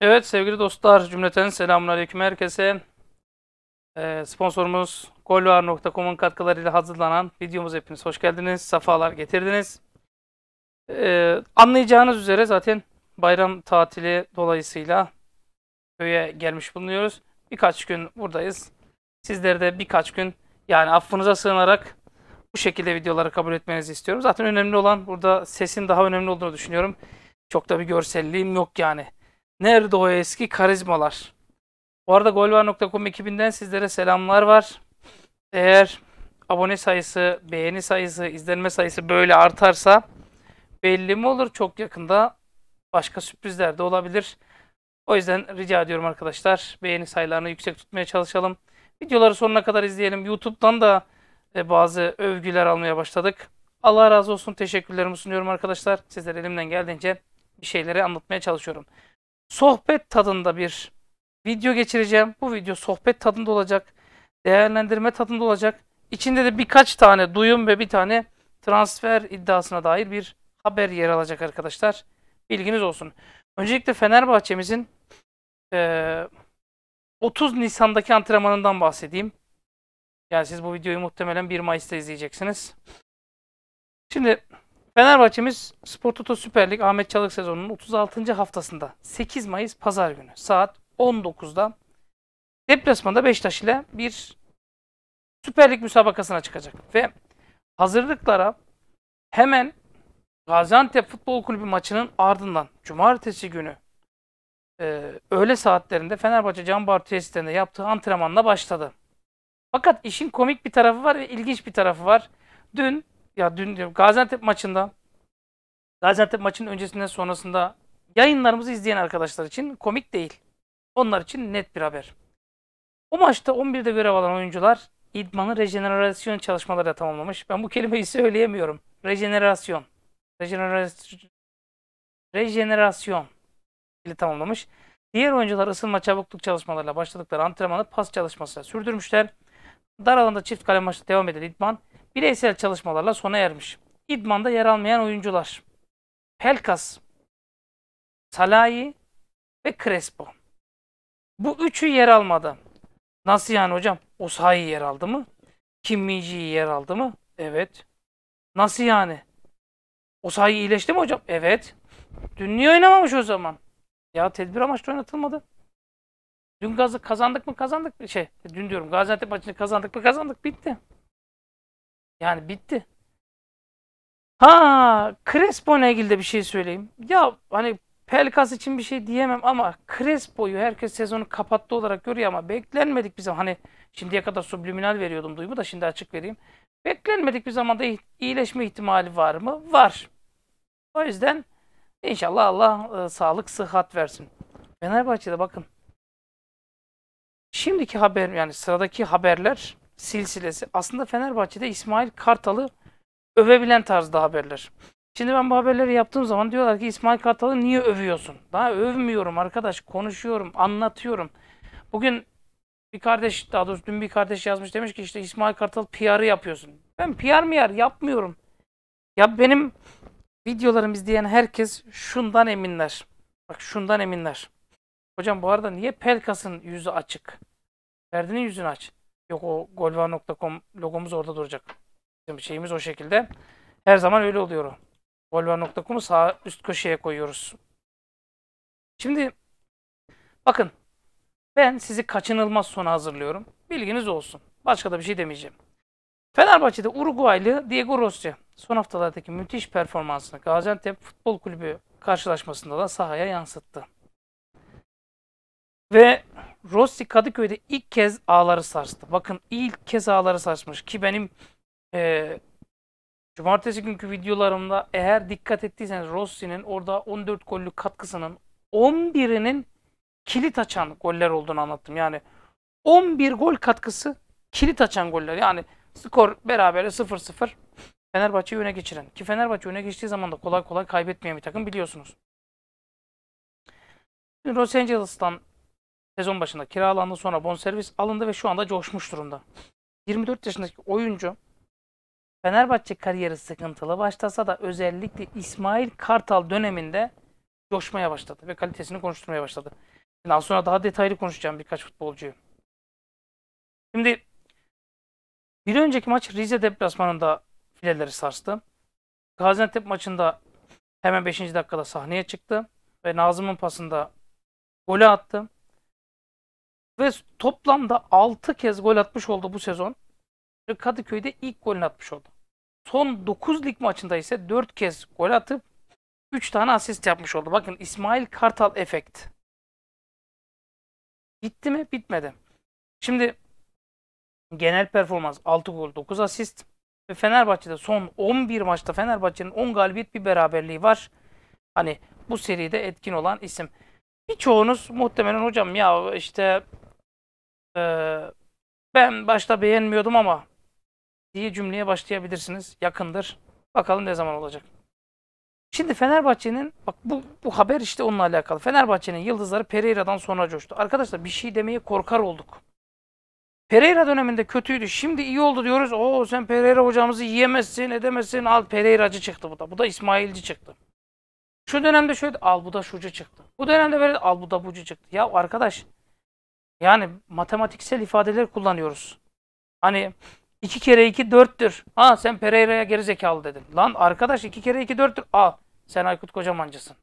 Evet sevgili dostlar cümleten selamünaleyküm herkese. Sponsorumuz golvar.com'un katkılarıyla hazırlanan videomuz hepiniz hoş geldiniz. Safalar getirdiniz. Anlayacağınız üzere zaten bayram tatili dolayısıyla köye gelmiş bulunuyoruz. Birkaç gün buradayız. Sizleri de birkaç gün yani affınıza sığınarak bu şekilde videoları kabul etmenizi istiyorum. Zaten önemli olan burada sesin daha önemli olduğunu düşünüyorum. Çok da bir görselliğim yok yani. Nerede o eski karizmalar? Bu arada golvar.com ekibinden sizlere selamlar var. Eğer abone sayısı, beğeni sayısı, izlenme sayısı böyle artarsa belli mi olur? Çok yakında başka sürprizler de olabilir. O yüzden rica ediyorum arkadaşlar. Beğeni sayılarını yüksek tutmaya çalışalım. Videoları sonuna kadar izleyelim. YouTube'dan da bazı övgüler almaya başladık. Allah razı olsun. Teşekkürlerimi sunuyorum arkadaşlar. Sizlere elimden geldiğince bir şeyleri anlatmaya çalışıyorum. Sohbet tadında bir video geçireceğim. Bu video sohbet tadında olacak. Değerlendirme tadında olacak. İçinde de birkaç tane duyum ve bir tane transfer iddiasına dair bir haber yer alacak arkadaşlar. Bilginiz olsun. Öncelikle Fenerbahçe'mizin eee 30 Nisan'daki antrenmanından bahsedeyim. Yani siz bu videoyu muhtemelen 1 Mayıs'ta izleyeceksiniz. Şimdi Fenerbahçe'miz Spor Toto Süper Lig Ahmet Çalık sezonunun 36. haftasında 8 Mayıs Pazar günü saat 19'da deplasmanda Beşiktaş ile bir Süper Lig müsabakasına çıkacak. Ve hazırlıklara hemen Gaziantep Futbol Kulübü maçının ardından Cumartesi günü öğle saatlerinde Fenerbahçe Can Bartu tesislerinde yaptığı antrenmanla başladı. Fakat işin komik bir tarafı var ve ilginç bir tarafı var. Dün diyorum Gaziantep maçının öncesinde sonrasında yayınlarımızı izleyen arkadaşlar için komik değil. Onlar için net bir haber. O maçta 11'de görev alan oyuncular idmanı rejenerasyon çalışmalarıyla tamamlamış. Ben bu kelimeyi söyleyemiyorum. Rejenerasyon. Rejenerasyon. Rejenerasyon ile tamamlamış. Diğer oyuncular ısınma çabukluk çalışmalarıyla başladıkları antrenmanı pas çalışmasıyla sürdürmüşler. Dar alanda çift kale maçta devam eden idman bireysel çalışmalarla sona ermiş. İdmanda yer almayan oyuncular Pelkas, Salahi ve Crespo. Bu üçü yer almadı. Nasıl yani hocam? Osayi yer aldı mı? Kim Min-ji yer aldı mı? Evet. Nasıl yani? Osayi iyileşti mi hocam? Evet. Dün niye oynamamış o zaman? Ya tedbir amaçlı oynatılmadı. Dün gazı kazandık mı kazandık. Dün diyorum Gaziantep maçını kazandık mı kazandık. Bitti. Yani bitti. Ha, Crespo ile ilgili de bir şey söyleyeyim. Ya hani Pelkas için bir şey diyemem ama Crespo'yu herkes sezonu kapattı olarak görüyor ama beklenmedik bir zaman. Hani şimdiye kadar subliminal veriyordum duyumu da şimdi açık vereyim. Beklenmedik bir zamanda iyileşme ihtimali var mı? Var. O yüzden inşallah Allah sağlık sıhhat versin. Fenerbahçe'de bakın. Şimdiki haber yani sıradaki haberler silsilesi aslında Fenerbahçe'de İsmail Kartal'ı övebilen tarzda haberler. Şimdi ben bu haberleri yaptığım zaman diyorlar ki İsmail Kartal'ı niye övüyorsun? Daha övmüyorum arkadaş. Konuşuyorum, anlatıyorum. Bugün bir kardeş, daha doğrusu dün bir kardeş yazmış demiş ki işte İsmail Kartal PR'ı yapıyorsun. Ben PR mı yapmıyorum. Ya benim videolarımı izleyen herkes şundan eminler. Bak şundan eminler. Hocam bu arada niye Pelkas'ın yüzü açık? Ferdi'nin yüzünü aç. Yok o golvar.com logomuz orada duracak. Bizim şeyimiz o şekilde. Her zaman öyle oluyor o. Golvar.com'u sağ üst köşeye koyuyoruz. Şimdi bakın ben sizi kaçınılmaz sona hazırlıyorum. Bilginiz olsun. Başka da bir şey demeyeceğim. Fenerbahçe'de Uruguaylı Diego Rossi son haftalardaki müthiş performansını Gaziantep Futbol Kulübü karşılaşmasında da sahaya yansıttı. Ve Rossi Kadıköy'de ilk kez ağları sarstı. Bakın ilk kez ağları sarsmış ki benim e, cumartesi günkü videolarımda eğer dikkat ettiyseniz Rossi'nin orada 14 gollük katkısının 11'inin kilit açan goller olduğunu anlattım. Yani 11 gol katkısı kilit açan goller. Yani skor berabere 0-0 Fenerbahçe'yi öne geçiren. Ki Fenerbahçe öne geçtiği zaman da kolay kolay kaybetmeyen bir takım biliyorsunuz. Şimdi Los Angeles'tan sezon başında kiralandı, sonra bonservis alındı ve şu anda coşmuş durumda. 24 yaşındaki oyuncu Fenerbahçe kariyeri sıkıntılı başlasa da özellikle İsmail Kartal döneminde coşmaya başladı ve kalitesini konuşturmaya başladı. Bundan sonra daha detaylı konuşacağım birkaç futbolcuyu. Şimdi bir önceki maç Rize deplasmanında fileleri sarstı. Gaziantep maçında hemen 5. dakikada sahneye çıktı ve Nazım'ın pasında golü attı. Ve toplamda 6 kez gol atmış oldu bu sezon. Ve Kadıköy'de ilk golünü atmış oldu. Son 9 lig maçında ise 4 kez gol atıp 3 tane asist yapmış oldu. Bakın İsmail Kartal efekt. Bitti mi? Bitmedi. Şimdi genel performans 6 gol 9 asist. Ve Fenerbahçe'de son 11 maçta Fenerbahçe'nin 10 galibiyet bir beraberliği var. Hani bu seride etkin olan isim. Birçoğunuz muhtemelen hocam ya işte ben başta beğenmiyordum ama diye cümleye başlayabilirsiniz. Yakındır. Bakalım ne zaman olacak. Şimdi Fenerbahçe'nin bak bu haber işte onunla alakalı. Fenerbahçe'nin yıldızları Pereira'dan sonra coştu. Arkadaşlar bir şey demeye korkar olduk. Pereira döneminde kötüydü. Şimdi iyi oldu diyoruz. Oo sen Pereira hocamızı yiyemezsin, edemezsin. Al Pereira'cı çıktı bu da. Bu da İsmail'ci çıktı. Şu dönemde şöyle al bu da şucu çıktı. Bu dönemde böyle al bu da bucu çıktı. Ya arkadaş yani matematiksel ifadeler kullanıyoruz. Hani 2 kere 2 4'tür. Ha sen Pereira'ya gerizekalı dedin. Lan arkadaş 2 kere 2 4'tür. Al sen Aykut Kocamancısın.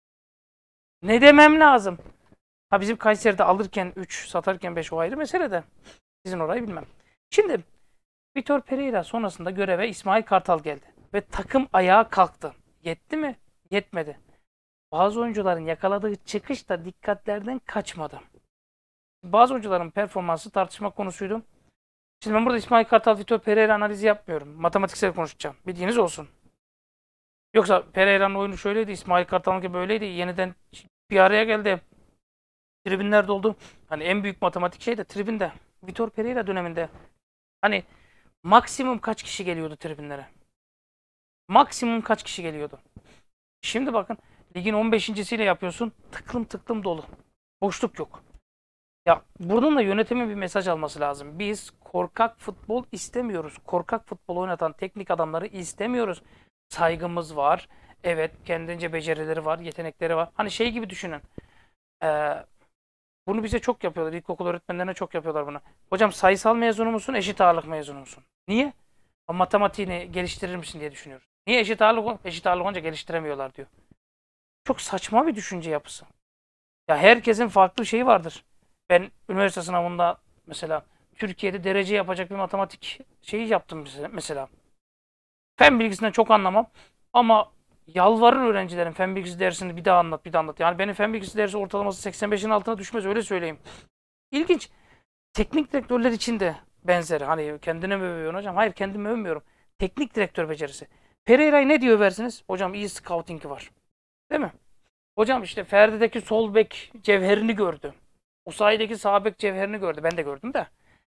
Ne demem lazım? Ha bizim Kayseri'de alırken 3 satarken 5 o ayrı mesele de. Sizin orayı bilmem. Şimdi Vitor Pereira sonrasında göreve İsmail Kartal geldi. Ve takım ayağa kalktı. Yetti mi? Yetmedi. Bazı oyuncuların yakaladığı çıkış da dikkatlerden kaçmadı. Bazı oyuncuların performansı tartışma konusuydu. Şimdi ben burada İsmail Kartal, Vitor Pereira analizi yapmıyorum. Matematiksel konuşacağım. Bildiğiniz olsun. Yoksa Pereira'nın oyunu şöyleydi, İsmail Kartal'ınki böyleydi. Yeniden bir araya geldi. Tribünler doldu. Hani en büyük matematik şey de tribünde. Vitor Pereira döneminde hani maksimum kaç kişi geliyordu tribünlere? Maksimum kaç kişi geliyordu? Şimdi bakın ligin 15.siyle yapıyorsun. Tıklım tıklım dolu. Boşluk yok. Ya buradan da yönetimin bir mesaj alması lazım. Biz korkak futbol istemiyoruz. Korkak futbol oynatan teknik adamları istemiyoruz. Saygımız var. Evet, kendince becerileri var, yetenekleri var. Hani şey gibi düşünün. Ee, Bunu bize çok yapıyorlar. İlkokul öğretmenlerine çok yapıyorlar bunu. Hocam sayısal mezunu musun, eşit ağırlık mezunu musun? Niye? Matematiğini geliştirir misin diye düşünüyoruz. Niye eşit ağırlık? Eşit ağırlık olunca geliştiremiyorlar diyor. Çok saçma bir düşünce yapısı. Ya herkesin farklı şeyi vardır. Ben üniversite sınavında mesela Türkiye'de derece yapacak bir matematik şeyi yaptım mesela. Fen bilgisinden çok anlamam ama yalvarır öğrencilerin fen bilgisi dersini bir daha anlat, bir daha anlat. Yani benim fen bilgisi dersi ortalaması 85'in altına düşmez öyle söyleyeyim. İlginç. Teknik direktörler için de benzer. Hani kendine mi övüyorsun hocam? Hayır kendimi övmüyorum. Teknik direktör becerisi. Pereira'yı ne diyor versiniz? Hocam iyi scouting'i var. Değil mi? Hocam işte Ferdi'deki sol bek cevherini gördü. Osayi'deki sağ bek cevherini gördü. Ben de gördüm de.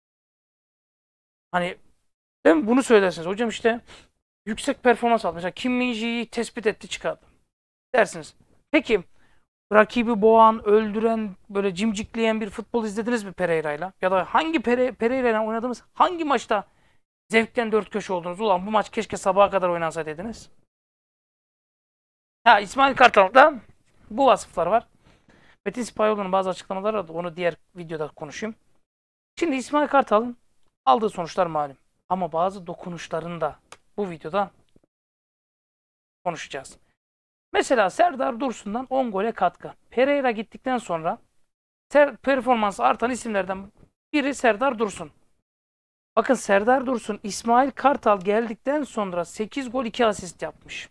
Hani değil mi? Bunu söylersiniz. Hocam işte yüksek performans aldı. Mesela Kim Min-jae'yi tespit etti çıkardı. Dersiniz. Peki rakibi boğan, öldüren, böyle cimcikleyen bir futbol izlediniz mi Pereira'yla? Ya da hangi Pereira'yla oynadığımız hangi maçta zevkten dört köşe oldunuz? Ulan bu maç keşke sabaha kadar oynansa dediniz. Ha İsmail Kartal'da bu vasıflar var. Metin Sipahoğlu'nun bazı açıklamaları vardı. Onu diğer videoda konuşayım. Şimdi İsmail Kartal'ın aldığı sonuçlar malum. Ama bazı dokunuşlarını da bu videoda konuşacağız. Mesela Serdar Dursun'dan 10 gole katkı. Pereira gittikten sonra performansı artan isimlerden biri Serdar Dursun. Bakın Serdar Dursun, İsmail Kartal geldikten sonra 8 gol 2 asist yapmış.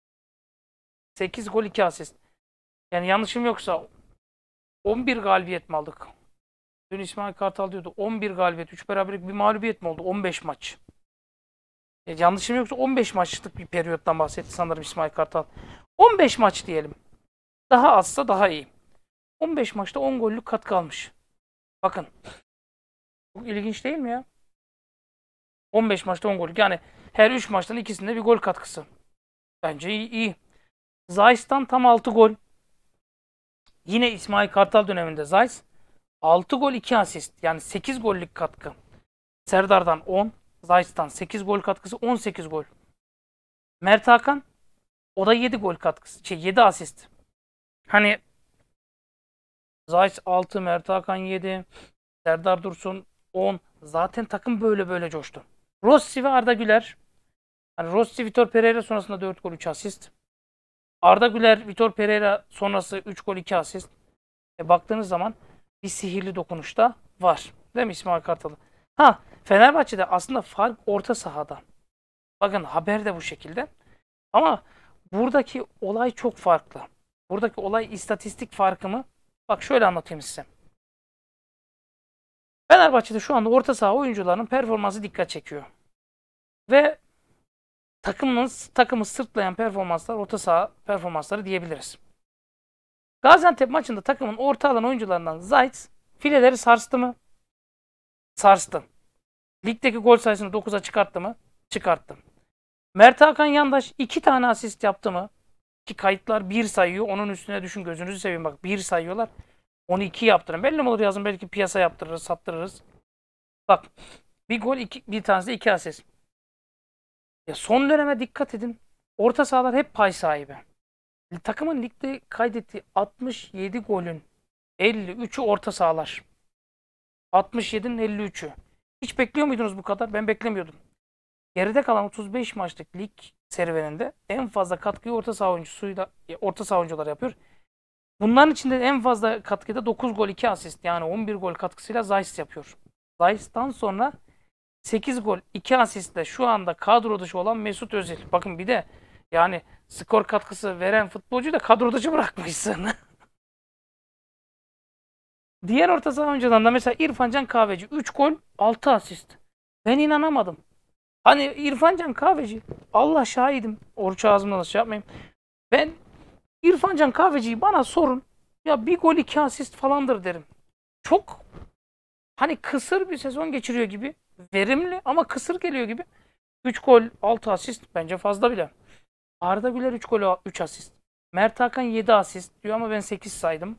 8 gol 2 asist. Yani yanlışım yoksa 11 galibiyet mi aldık? Dün İsmail Kartal diyordu 11 galibiyet, 3 beraberlik bir mağlubiyet mi oldu? 15 maç. Yanlışım yoksa 15 maçlık bir periyottan bahsetti sanırım İsmail Kartal. 15 maç diyelim. Daha azsa daha iyi. 15 maçta 10 gollük katkı almış. Bakın. Çok ilginç değil mi ya? 15 maçta 10 gol. Yani her 3 maçtan ikisinde bir gol katkısı. Bence iyi. Zayt'tan tam 6 gol. Yine İsmail Kartal döneminde Zayt 6 gol 2 asist. Yani 8 gollük katkı. Serdar'dan 10. Zayt'tan 8 gol katkısı 18 gol. Mert Hakan o da 7 gol katkısı. 7 asist. Hani Zayt 6, Mert Hakan 7, Serdar Dursun 10. Zaten takım böyle böyle coştu. Rossi ve Arda Güler. Hani Rossi, Vitor Pereira sonrasında 4 gol 3 asist. Arda Güler, Vitor Pereira sonrası 3 gol 2 asist. Baktığınız zaman bir sihirli dokunuş da var. Değil mi İsmail Kartal'ı? Ha, Fenerbahçe'de aslında fark orta sahada. Bakın haber de bu şekilde. Ama buradaki olay çok farklı. Buradaki olay istatistik farkı mı? Bak şöyle anlatayım size. Fenerbahçe'de şu anda orta saha oyuncularının performansı dikkat çekiyor. Ve takımı sırtlayan performanslar orta saha performansları diyebiliriz. Gaziantep maçında takımın orta alan oyuncularından Zayt fileleri sarstı mı? Sarstı. Ligdeki gol sayısını 9'a çıkarttı mı? Çıkarttı. Mert Hakan Yandaş 2 tane asist yaptı mı? Ki kayıtlar 1 sayıyor. Onun üstüne düşün, gözünüzü seveyim, bak 1 sayıyorlar. Onu 2 yaptırın. Belli mi olur yazın, belki piyasa yaptırırız, sattırırız. Bak, bir gol, bir tanesi de 2 asist. Ya son döneme dikkat edin. Orta sahalar hep pay sahibi. Takımın ligde kaydettiği 67 golün 53'ü orta sahalar. 67'nin 53'ü. Hiç bekliyor muydunuz bu kadar? Ben beklemiyordum. Geride kalan 35 maçlık lig serüveninde en fazla katkıyı orta saha oyuncuları yapıyor. Bunların içinde en fazla katkıda 9 gol 2 asist, yani 11 gol katkısıyla Zayt yapıyor. Zayt'tan sonra 8 gol 2 asistle şu anda kadro dışı olan Mesut Özil. Bakın bir de yani skor katkısı veren futbolcuyu da kadro dışı bırakmışsın. Diğer orta saha oyuncularından da mesela İrfan Can Kahveci 3 gol 6 asist. Ben inanamadım. Hani İrfan Can Kahveci, Allah şahidim. Oruç ağzımda nasıl yapmayayım. Ben İrfan Can Kahveci'yi bana sorun. Ya bir gol 2 asist falandır derim. Çok hani kısır bir sezon geçiriyor gibi. Verimli ama kısır geliyor gibi. 3 gol 6 asist bence fazla bile. Arda Güler 3 gol 3 asist. Mert Hakan 7 asist diyor ama ben 8 saydım.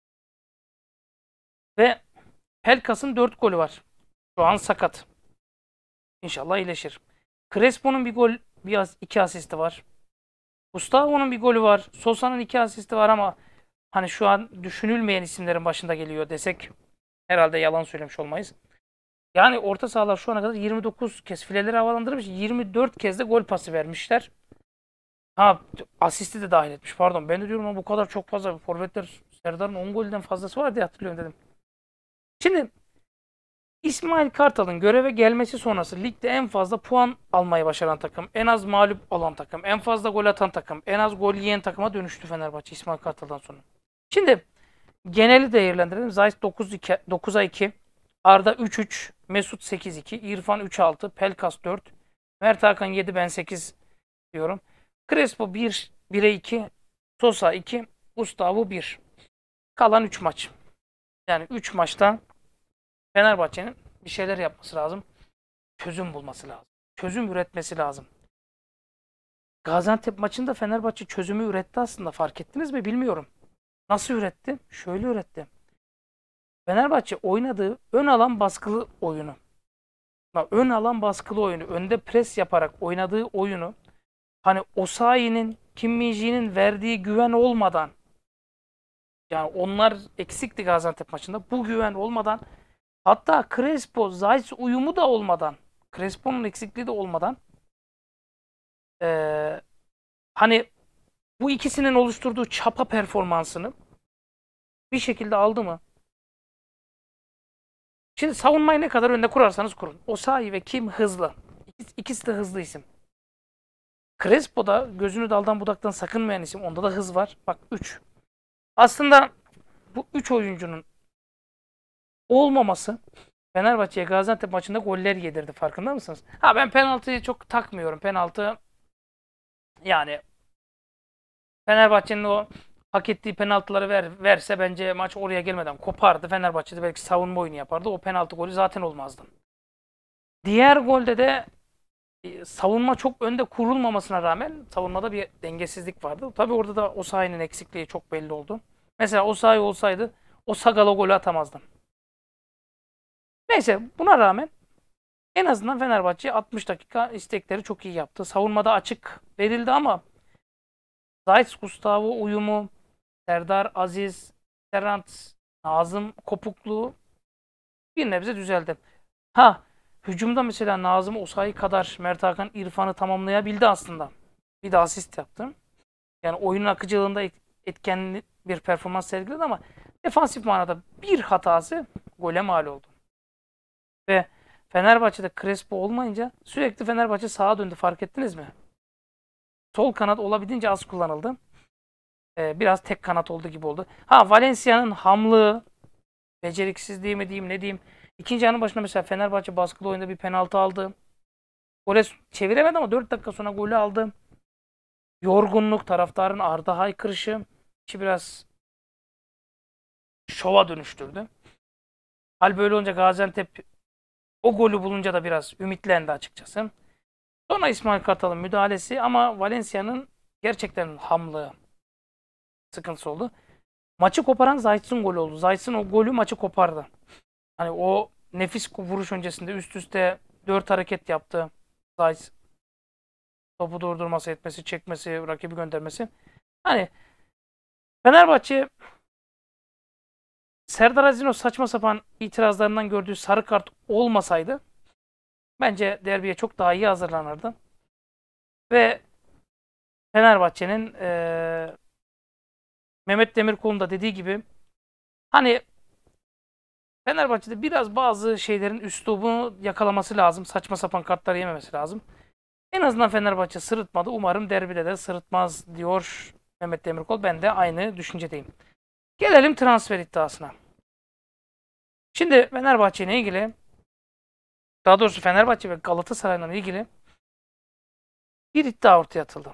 Ve Pelkas'ın 4 golü var. Şu an sakat. İnşallah iyileşir. Crespo'nun bir gol, iki asisti var. Gustavo'nun bir golü var. Sosa'nın 2 asisti var ama hani şu an düşünülmeyen isimlerin başında geliyor desek herhalde yalan söylemiş olmayız. Yani orta sahalar şu ana kadar 29 kez fileleri havalandırmış. 24 kez de gol pası vermişler. Ha, asisti de dahil etmiş. Pardon. Ben de diyorum ama bu kadar çok fazla. Forvetler, Serdar'ın 10 golden fazlası var diye hatırlıyorum dedim. Şimdi İsmail Kartal'ın göreve gelmesi sonrası ligde en fazla puan almayı başaran takım, en az mağlup olan takım, en fazla gol atan takım, en az gol yiyen takıma dönüştü Fenerbahçe İsmail Kartal'dan sonra. Şimdi geneli değerlendirelim. Zayt 9'a 2, Arda 3-3, Mesut 8-2, İrfan 3-6, Pelkas 4, Mert Hakan 7, ben 8 diyorum. Crespo 1'e 2, Sosa 2, Gustavo 1. Kalan 3 maç. Yani 3 maçta Fenerbahçe'nin bir şeyler yapması lazım. Çözüm bulması lazım. Çözüm üretmesi lazım. Gaziantep maçında Fenerbahçe çözümü üretti aslında. Fark ettiniz mi bilmiyorum. Nasıl üretti? Şöyle üretti. Fenerbahçe oynadığı ön alan baskılı oyunu. Ön alan baskılı oyunu. Önde pres yaparak oynadığı oyunu. Hani Osayi'nin, Kim Min-jae'nin verdiği güven olmadan, yani onlar eksikti Gaziantep maçında. Bu güven olmadan, hatta Crespo, Zayt uyumu da olmadan, Crespo'nun eksikliği de olmadan Ee, hani bu ikisinin oluşturduğu çapa performansını bir şekilde aldı mı? Şimdi savunmayı ne kadar önde kurarsanız kurun. Osayi ve Kim hızlı. İkisi de hızlı isim. Crespo da gözünü daldan budaktan sakınmayan isim. Onda da hız var. Bak 3. Aslında bu 3 oyuncunun olmaması Fenerbahçe'ye Gaziantep maçında goller yedirdi. Farkında mısınız? Ha, ben penaltıyı çok takmıyorum. Penaltı, yani Fenerbahçe'nin o hak ettiği penaltıları verse bence maç oraya gelmeden kopardı. Fenerbahçe'de belki savunma oyunu yapardı. O penaltı golü zaten olmazdı. Diğer golde de savunma çok önde kurulmamasına rağmen savunmada bir dengesizlik vardı. Tabii orada da Osayi'nin eksikliği çok belli oldu. Mesela Osayi olsaydı o Sagal'a golü atamazdı. Neyse, buna rağmen en azından Fenerbahçe 60 dakika istekleri çok iyi yaptı. Savunmada açık verildi ama Zayt Gustavo uyumu, Serdar Aziz, Serant, Nazım kopukluğu bir nebze düzeldi. Ha, hücumda mesela Nazım Osayi kadar Mert Hakan İrfan'ı tamamlayabildi aslında. Bir de asist yaptı. Yani oyunun akıcılığında etkenli bir performans sergiledi ama defansif manada bir hatası gole mal oldu. Ve Fenerbahçe'de Crespo olmayınca sürekli Fenerbahçe sağa döndü, fark ettiniz mi? Sol kanat olabildiğince az kullanıldı. Biraz tek kanat oldu gibi oldu. Ha, Valencia'nın hamlığı, beceriksizliği mi diyeyim ne diyeyim. İkinci yarının başında mesela Fenerbahçe baskılı oyunda bir penaltı aldı. Gole çeviremedi ama 4 dakika sonra golü aldı. Yorgunluk, taraftarın Arda haykırışı ki biraz şova dönüştürdü. Hal böyle olunca Gaziantep o golü bulunca da biraz ümitlendi açıkçası. Sonra İsmail Kartal'ın müdahalesi ama Valencia'nın gerçekten hamlığı sıkıntısı oldu. Maçı koparan Zayt'sın golü oldu. Zayt'sın o golü maçı kopardı. Hani o nefis vuruş öncesinde üst üste 4 hareket yaptı. Zayt topu durdurması, etmesi, çekmesi, rakibi göndermesi. Hani Fenerbahçe Serdar Aziz'in o saçma sapan itirazlarından gördüğü sarı kart olmasaydı bence derbiye çok daha iyi hazırlanırdı. Ve Fenerbahçe'nin Mehmet Demirkol'un da dediği gibi hani Fenerbahçe'de biraz bazı şeylerin üslubunu yakalaması lazım. Saçma sapan kartları yememesi lazım. En azından Fenerbahçe sırıtmadı. Umarım derbide de sırıtmaz diyor Mehmet Demirkol. Ben de aynı düşüncedeyim. Gelelim transfer iddiasına. Şimdi Fenerbahçe ile ilgili, daha doğrusu Fenerbahçe ve Galatasaray'la ilgili bir iddia ortaya atıldı.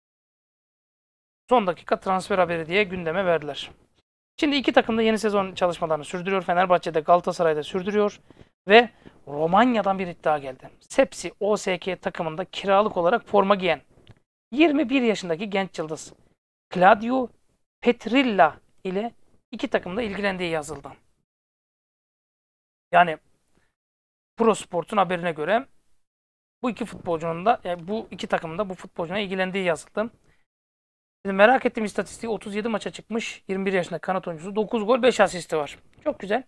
Son dakika transfer haberi diye gündeme verdiler. Şimdi iki takım da yeni sezon çalışmalarını sürdürüyor. Fenerbahçe'de, Galatasaray'da sürdürüyor. Ve Romanya'dan bir iddia geldi. Sepsi OSK takımında kiralık olarak forma giyen 21 yaşındaki genç yıldız Claudio Petrilla ile iki takımda ilgilendiği yazıldı. Yani Pro Sport'un haberine göre bu iki futbolcunun da bu iki takımın da bu futbolcuna ilgilendiği yazıldı. Şimdi merak ettiğim istatistiği 37 maça çıkmış. 21 yaşında kanat oyuncusu. 9 gol 5 asisti var. Çok güzel.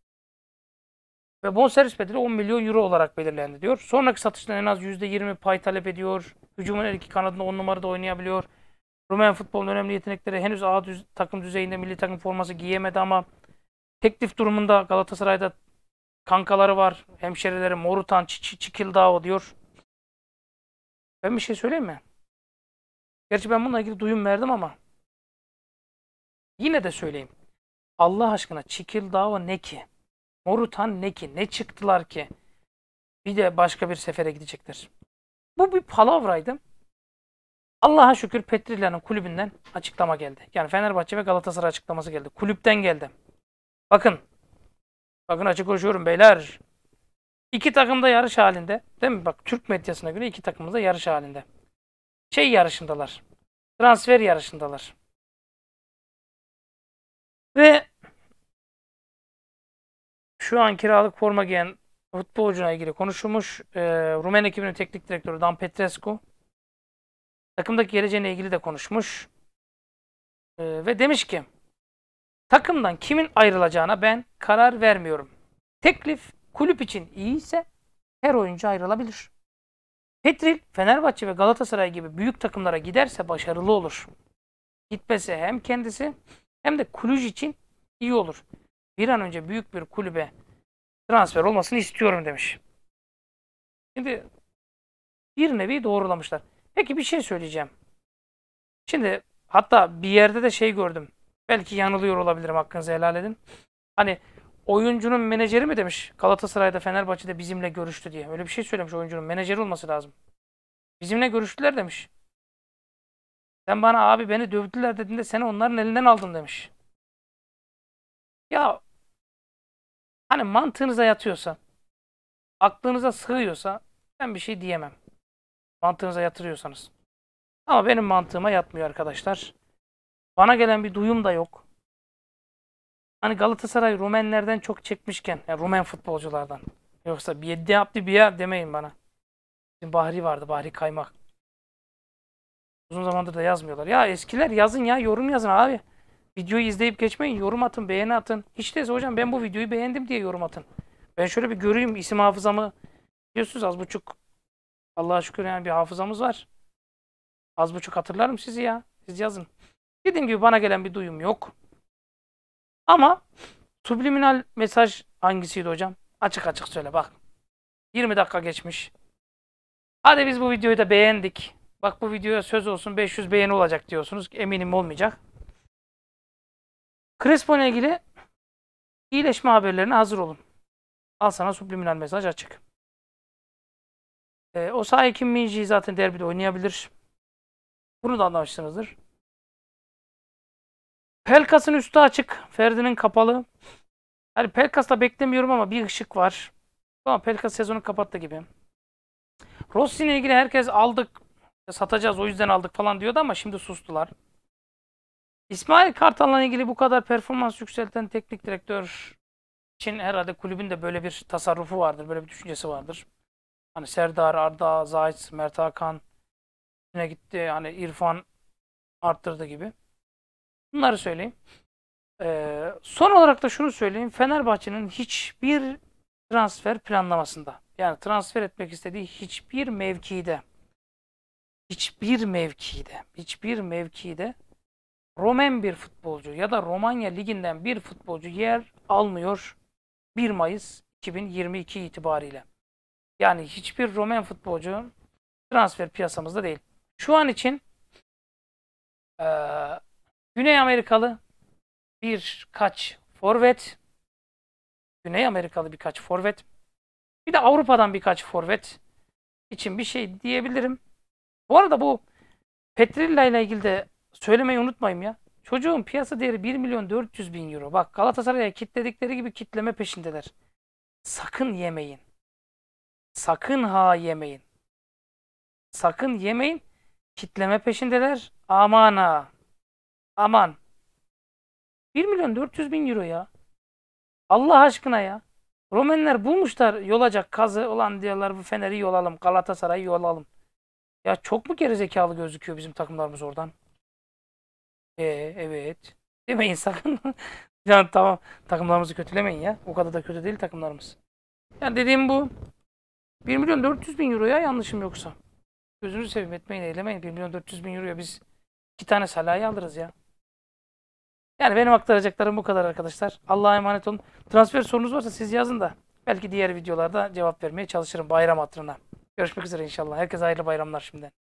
Ve bonservis bedeli 10 milyon euro olarak belirlendi diyor. Sonraki satıştan en az %20 pay talep ediyor. Hücumun her iki kanadında 10 numarada oynayabiliyor. Rumen futbolun önemli yetenekleri henüz takım düzeyinde milli takım forması giyemedi ama teklif durumunda Galatasaray'da kankaları var. Hemşerileri Morutan, Çikildao diyor. Ben bir şey söyleyeyim mi? Gerçi ben bununla ilgili duyum verdim ama yine de söyleyeyim. Allah aşkına Çikildao ne ki? Morutan ne ki? Ne çıktılar ki? Bir de başka bir sefere gidecekler. Bu bir palavraydı. Allah'a şükür Petrilla'nın kulübünden açıklama geldi. Yani Fenerbahçe ve Galatasaray açıklaması geldi. Kulüpten geldi. Bakın. Bakın açık konuşuyorum beyler. İki takım da yarış halinde. Değil mi? Bak Türk medyasına göre iki takımımız da yarış halinde. Şey yarışındalar. Transfer yarışındalar. Ve şu an kiralık forma giyen futbolcuna ilgili konuşulmuş. Rumen ekibinin teknik direktörü Dan Petrescu takımdaki geleceğine ilgili de konuşmuş. Ve demiş ki takımdan kimin ayrılacağına ben karar vermiyorum. Teklif kulüp için iyiyse her oyuncu ayrılabilir. Petril, Fenerbahçe ve Galatasaray gibi büyük takımlara giderse başarılı olur. Gitmesi hem kendisi hem de kulüp için iyi olur. Bir an önce büyük bir kulübe transfer olmasını istiyorum demiş. Şimdi bir nevi doğrulamışlar. Peki bir şey söyleyeceğim. Şimdi hatta bir yerde de şey gördüm. Belki yanılıyor olabilirim, hakkınızı helal edin. Hani oyuncunun menajeri mi demiş Galatasaray'da Fenerbahçe'de bizimle görüştü diye. Öyle bir şey söylemiş, oyuncunun menajeri olması lazım. Bizimle görüştüler demiş. Sen bana abi beni dövdüler dediğinde seni onların elinden aldım demiş. Ya hani mantığınıza yatıyorsa, aklınıza sığıyorsa ben bir şey diyemem. Mantığınıza yatırıyorsanız. Ama benim mantığıma yatmıyor arkadaşlar. Bana gelen bir duyum da yok. Hani Galatasaray Rumenlerden çok çekmişken, yani Rumen futbolculardan. Yoksa bir yedi yaptı bir ya demeyin bana. Bizim Bahri vardı, Bahri Kaymak. Uzun zamandır da yazmıyorlar. Ya eskiler yazın ya, yorum yazın abi. Videoyu izleyip geçmeyin. Yorum atın, beğeni atın. Hiç değilse hocam ben bu videoyu beğendim diye yorum atın. Ben şöyle bir göreyim isim hafızamı. Biliyorsunuz az buçuk Allah'a şükür yani bir hafızamız var. Az buçuk hatırlarım sizi ya. Siz yazın. Dediğim gibi bana gelen bir duyum yok. Ama subliminal mesaj hangisiydi hocam? Açık açık söyle bak. 20 dakika geçmiş. Hadi biz bu videoyu da beğendik. Bak bu videoya söz olsun 500 beğeni olacak diyorsunuz. Eminim olmayacak. Crespo ile ilgili iyileşme haberlerine hazır olun. Al sana subliminal mesaj açık. Osayi Kim Min-jae zaten derbide oynayabilir. Bunu da anlamışsınızdır. Pelkas'ın üstü açık. Ferdi'nin kapalı. Yani Pelkas'ta beklemiyorum ama bir ışık var. Ama Pelkas sezonu kapattı gibi. Rossi ile ilgili herkes aldık, satacağız o yüzden aldık falan diyordu ama şimdi sustular. İsmail Kartal'la ilgili bu kadar performans yükselten teknik direktör için herhalde kulübün de böyle bir tasarrufu vardır, böyle bir düşüncesi vardır. Hani Serdar, Arda, Zayt, Mert Hakan yine gitti. Hani İrfan arttırdı gibi. Bunları söyleyeyim. Son olarak da şunu söyleyeyim. Fenerbahçe'nin hiçbir transfer planlamasında yani transfer etmek istediği hiçbir mevkide Romen bir futbolcu ya da Romanya liginden bir futbolcu yer almıyor 1 Mayıs 2022 itibariyle. Yani hiçbir Romen futbolcu transfer piyasamızda değil. Şu an için eee, Güney Amerikalı birkaç forvet, Güney Amerikalı birkaç forvet, bir de Avrupa'dan birkaç forvet için bir şey diyebilirim. Bu arada bu Petrilla ile ilgili de söylemeyi unutmayayım ya. Çocuğun piyasa değeri 1.400.000 euro. Bak Galatasaray'a kitledikleri gibi kitleme peşindeler. Sakın yemeyin. Sakın ha yemeyin. Sakın yemeyin. Kitleme peşindeler. Aman ha. Aman. 1.400.000 euro ya. Allah aşkına ya. Romenler bulmuşlar yolacak kazı. Olan diyorlar bu Fener'i yolalım. Galatasaray'ı yolalım. Ya çok mu gerizekalı gözüküyor bizim takımlarımız oradan? Evet. Demeyin sakın. Yani tamam. Takımlarımızı kötülemeyin ya. O kadar da kötü değil takımlarımız. Yani dediğim bu. 1.400.000 euroya yanlışım yoksa. Gözünüzü seveyim etmeyin eylemeyin. 1.400.000 euroya biz 2 tane Salah'ı alırız ya. Yani benim aktaracaklarım bu kadar arkadaşlar. Allah'a emanet olun. Transfer sorunuz varsa siz yazın da belki diğer videolarda cevap vermeye çalışırım bayram hatırına. Görüşmek üzere inşallah. Herkese hayırlı bayramlar şimdiden.